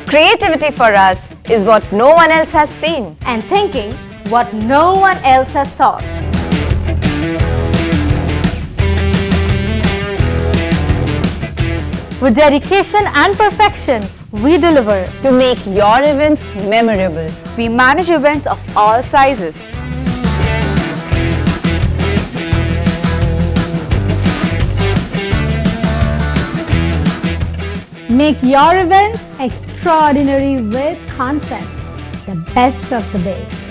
Creativity for us is what no one else has seen. And thinking what no one else has thought. With dedication and perfection, we deliver To make your events memorable. We manage events of all sizes. Make your events extraordinary with concepts, the best of the Bay.